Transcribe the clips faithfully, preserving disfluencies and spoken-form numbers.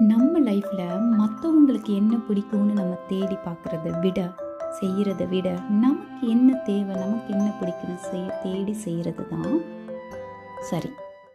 நம்ம லைஃப்பில் மற்றவங்களுக்கு என்ன பிடிக்கும்னு நம்ம தேடி பார்க்குறத விட செய்கிறத விட நமக்கு என்ன தேவை, நமக்கு என்ன பிடிக்கும்னு செய் தேடி செய்கிறது தான் சரி.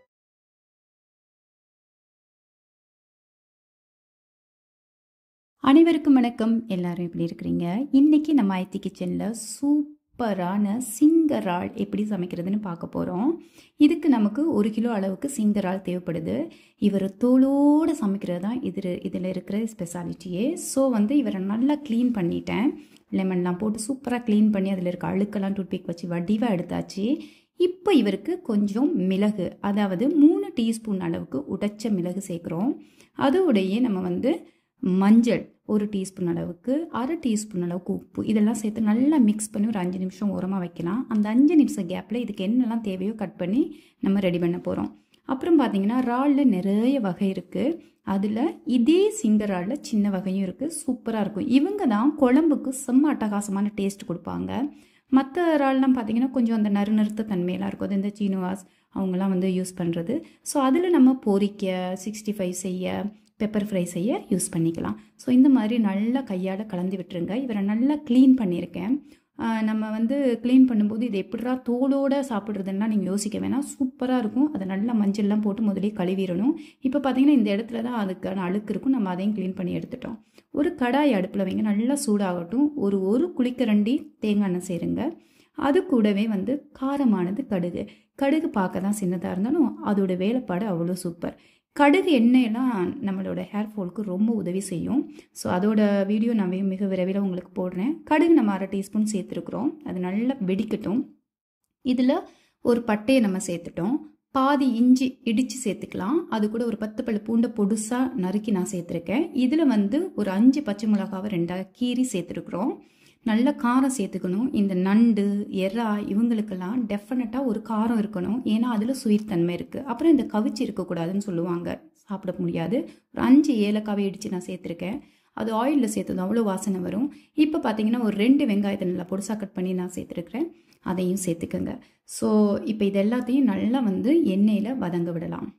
அனைவருக்கும் வணக்கம். எல்லாரும் எப்படி இருக்கிறீங்க? இன்றைக்கி நம்ம ஆயத்தி கிச்சனில் சூப்பரான சிங்கரால் எப்படி சமைக்கிறதுன்னு பார்க்க போகிறோம். இதுக்கு நமக்கு ஒரு கிலோ அளவுக்கு சிங்கரால் தேவைப்படுது. இவர் தோலோடு சமைக்கிறது தான் இது இதில் இருக்கிற ஸ்பெஷாலிட்டியே. ஸோ வந்து இவரை நல்லா க்ளீன் பண்ணிட்டேன். லெமன்லாம் போட்டு சூப்பராக க்ளீன் பண்ணி அதில் இருக்க அழுக்கெல்லாம் டூத்பிக் வச்சு வடிவாக எடுத்தாச்சு. இப்போ இவருக்கு கொஞ்சம் மிளகு, அதாவது மூணு டீஸ்பூன் அளவுக்கு உடைச்ச மிளகு சேர்க்குறோம். அதோடையே நம்ம வந்து மஞ்சள் ஒரு டீஸ்பூன் அளவுக்கு, அரை டீஸ்பூன் அளவுக்கு உப்பு, இதெல்லாம் சேர்த்து நல்லா மிக்ஸ் பண்ணி ஒரு அஞ்சு நிமிஷம் ஓரமாக வைக்கலாம். அந்த அஞ்சு நிமிஷம் கேப்பில் இதுக்கு என்னெல்லாம் தேவையோ கட் பண்ணி நம்ம ரெடி பண்ண போகிறோம். அப்புறம் பார்த்திங்கன்னா இறாலில் நிறைய வகை இருக்குது. அதில் இதே சிங்கராலில் சின்ன வகையும் இருக்குது, சூப்பராக இருக்கும். இவங்க தான் குழம்புக்கு செம்ம அட்டகாசமான டேஸ்ட் கொடுப்பாங்க. மற்ற இறால்லாம் பார்த்திங்கன்னா கொஞ்சம் அந்த நறு நறுத்த தன்மையெல்லாம் இருக்கும். அது இந்த சீனுவாஸ் அவங்கெல்லாம் வந்து யூஸ் பண்ணுறது. ஸோ அதில் நம்ம பொரிக்க, சிக்ஸ்டி ஃபைவ் செய்ய, பெப்பர் ஃப்ரை செய்ய யூஸ் பண்ணிக்கலாம். ஸோ இந்த மாதிரி நல்லா கையால் கலந்து விட்டுருங்க. இவரை நல்லா க்ளீன் பண்ணியிருக்கேன். நம்ம வந்து க்ளீன் பண்ணும்போது இது எப்படிரா தோலோடு சாப்பிட்றதுன்னா நீங்கள் யோசிக்க வேணாம், சூப்பராக இருக்கும். அதை நல்லா மஞ்சள்லாம் போட்டு முதலே கழுவிடணும். இப்போ பார்த்தீங்கன்னா இந்த இடத்துல தான் அதுக்கான அழுக்கு இருக்கும். நம்ம அதையும் க்ளீன் பண்ணி எடுத்துட்டோம். ஒரு கடாய் அடுப்பில் வைங்க, நல்லா சூடாகட்டும். ஒரு ஒரு குளிக்கரண்டி தேங்காய் எண்ணெய் சேருங்க. அது கூடவே வந்து காரமானது கடுகு. கடுகு பார்க்க தான் சின்னதாக இருந்தாலும் அதோட வேலைப்பாடு அவ்வளோ சூப்பர். கடுகு எண்ணெயெல்லாம் நம்மளோட ஹேர் ஃபாலுக்கு ரொம்ப உதவி செய்யும். ஸோ அதோட வீடியோ நான் மிக விரைவில் உங்களுக்கு போடுறேன். கடுகு நம்ம அரை டீஸ்பூன் சேர்த்துருக்குறோம். அது நல்லா வெடிக்கட்டும். இதில் ஒரு பட்டையை நம்ம சேர்த்துட்டோம். பாதி இஞ்சி இடித்து சேர்த்துக்கலாம். அது கூட ஒரு பத்து பல்லு பூண்டை பொடுசாக நறுக்கி நான் சேர்த்துருக்கேன். இதில் வந்து ஒரு அஞ்சு பச்சை மிளகாவை ரெண்டாக கீரி சேர்த்துருக்குறோம். நல்ல காரம் சேர்த்துக்கணும். இந்த நண்டு, எறா இவங்களுக்கெல்லாம் டெஃபினட்டாக ஒரு காரம் இருக்கணும். ஏன்னா அதில் ஸ்வீட் தன்மை இருக்குது. அப்புறம் இந்த கவிச்சி இருக்கக்கூடாதுன்னு சொல்லுவாங்க, சாப்பிட முடியாது. ஒரு அஞ்சு ஏலக்காவை இடித்து நான் சேர்த்துருக்கேன். அது ஆயிலில் சேர்த்தது அவ்வளோ வாசனை வரும். இப்போ பார்த்தீங்கன்னா ஒரு ரெண்டு வெங்காயத்தை நல்லா பொடிசா கட் பண்ணி நான் சேர்த்துருக்கிறேன். அதையும் சேர்த்துக்கோங்க. ஸோ இப்போ இது எல்லாத்தையும் நல்லா வந்து எண்ணெயில் வதங்க விடலாம்.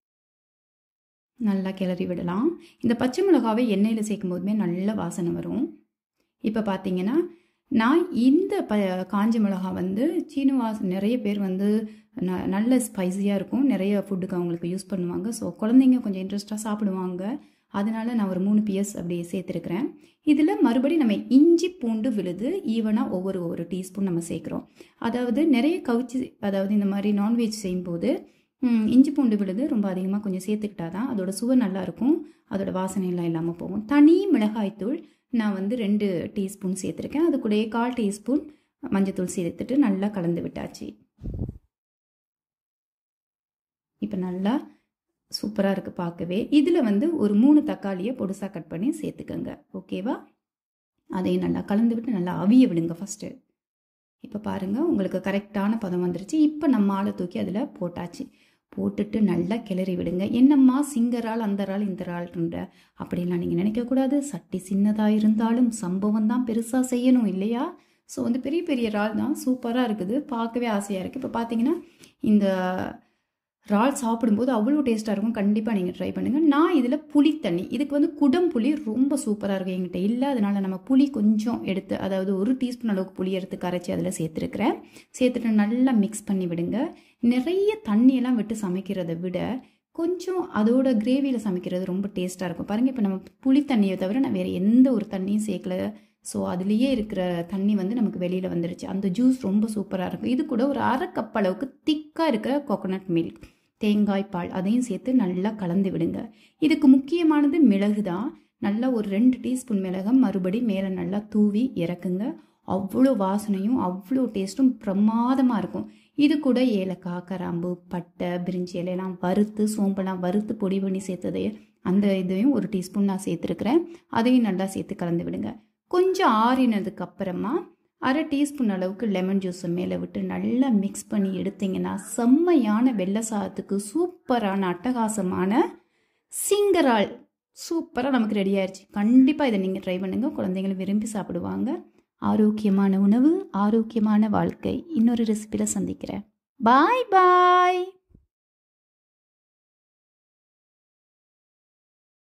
நல்லா கிளறி விடலாம். இந்த பச்சை மிளகாவை எண்ணெயில் சேர்க்கும் போதுமே நல்ல வாசனை வரும். இப்போ பார்த்தீங்கன்னா நான் இந்த ப காஞ்ச மிளகா வந்து சீனுவாஸ் நிறைய பேர் வந்து ந நல்ல ஸ்பைஸியாக இருக்கும். நிறைய ஃபுட்டுக்கு அவங்களுக்கு யூஸ் பண்ணுவாங்க. ஸோ குழந்தைங்க கொஞ்சம் இன்ட்ரெஸ்ட்டாக சாப்பிடுவாங்க. அதனால நான் ஒரு மூணு பிஎஸ் அப்படி சேர்த்துருக்கிறேன். இதில் மறுபடி நம்ம இஞ்சி பூண்டு விழுது ஈவனாக ஒவ்வொரு ஒவ்வொரு டீஸ்பூன் நம்ம சேர்க்குறோம். அதாவது நிறைய கவிச்சி, அதாவது இந்த மாதிரி நான்வெஜ் செய்யும்போது இஞ்சி பூண்டு விழுது ரொம்ப அதிகமாக கொஞ்சம் சேர்த்துக்கிட்டா தான் அதோட சுவை நல்லாயிருக்கும். அதோட வாசனையெல்லாம் இல்லாமல் போகும். தனி மிளகாய்த்தூள் நான் வந்து ரெண்டு டீஸ்பூன் சேர்த்துருக்கேன். அது கூட கால் டீஸ்பூன் மஞ்சத்தூள் சேர்த்துட்டு நல்லா கலந்து விட்டாச்சு. இப்போ நல்லா சூப்பராக இருக்குது பார்க்கவே. இதில் வந்து ஒரு மூணு தக்காளியை பொடுசாக கட் பண்ணி சேர்த்துக்கோங்க. ஓகேவா? அதையும் நல்லா கலந்து விட்டு நல்லா அவிய விடுங்க ஃபஸ்ட்டு. இப்போ பாருங்கள், உங்களுக்கு கரெக்டான பதம் வந்துருச்சு. இப்போ நம்ம ஆளை தூக்கி அதில் போட்டாச்சு. போட்டுட்டு நல்லா கிளறி விடுங்க. என்னம்மா சிங்கரால் அந்த ரால் இந்த ரால்ன்ற அப்படின்லாம் நீங்கள் நினைக்கக்கூடாது. சட்டி சின்னதாக இருந்தாலும் சம்பவம் தான் பெருசாக செய்யணும் இல்லையா? ஸோ வந்து பெரிய பெரிய ரால் தான் சூப்பராக இருக்குது, பார்க்கவே ஆசையாக இருக்குது. இப்போ பார்த்தீங்கன்னா இந்த ரால் சாப்பிடும்போது அவ்வளோ டேஸ்ட்டாக இருக்கும். கண்டிப்பாக நீங்கள் ட்ரை பண்ணுங்கள். நான் இதில் புளி தண்ணி, இதுக்கு வந்து குடம் புளி ரொம்ப சூப்பராக இருக்கும். என்கிட்ட இல்லை, அதனால் நம்ம புளி கொஞ்சம் எடுத்து, அதாவது ஒரு டீஸ்பூன் அளவுக்கு புளி எடுத்து கரைச்சி அதில் சேர்த்துருக்கிறேன். சேர்த்துட்டு நல்லா மிக்ஸ் பண்ணி விடுங்க. நிறைய தண்ணியெல்லாம் விட்டு சமைக்கிறத விட கொஞ்சம் அதோட கிரேவியில் சமைக்கிறது ரொம்ப டேஸ்ட்டாக இருக்கும். பாருங்கள், இப்போ நம்ம புளி தண்ணியை தவிர நான் வேறு எந்த ஒரு தண்ணியும் சேர்க்கல. ஸோ அதுலேயே இருக்கிற தண்ணி வந்து நமக்கு வெளியில் வந்துருச்சு. அந்த ஜூஸ் ரொம்ப சூப்பராக இருக்கும். இது கூட ஒரு அரை கப் அளவுக்கு திக்காக இருக்கிற கோகோனட் மில்க், தேங்காய் பால், அதையும் சேர்த்து நல்லா கலந்து விடுங்க. இதுக்கு முக்கியமானது மிளகு தான். நல்லா ஒரு ரெண்டு டீஸ்பூன் மிளகம் மறுபடி மேலே நல்லா தூவி இறக்குங்க. அவ்வளோ வாசனையும் அவ்வளோ டேஸ்ட்டும் பிரமாதமாக இருக்கும். இது கூட ஏலக்காய், கராம்பு, பட்டை, பிரிஞ்சி இலையெல்லாம் வறுத்து, சோம்பெல்லாம் வறுத்து பொடி பண்ணி சேர்த்ததையே அந்த இதையும் ஒரு டீஸ்பூன் நான் சேர்த்துருக்கிறேன். அதையும் நல்லா சேர்த்து கலந்து விடுங்க. கொஞ்சம் ஆறினதுக்கு அப்புறமா அரை டீஸ்பூன் அளவுக்கு லெமன் ஜூஸை மேலே விட்டு நல்லா மிக்ஸ் பண்ணி எடுத்திங்கன்னா செம்மையான வெள்ளை சாதத்துக்கு சூப்பரான அட்டகாசமான சிங்கரால் சூப்பராக நமக்கு ரெடி ஆயிடுச்சு. கண்டிப்பாக இதை நீங்கள் ட்ரை பண்ணுங்கள். குழந்தைங்களும் விரும்பி சாப்பிடுவாங்க. ஆரோக்கியமான உணவு, ஆரோக்கியமான வாழ்க்கை. இன்னொரு ரெசிபியில் சந்திக்கிறேன். பாய் பாய்.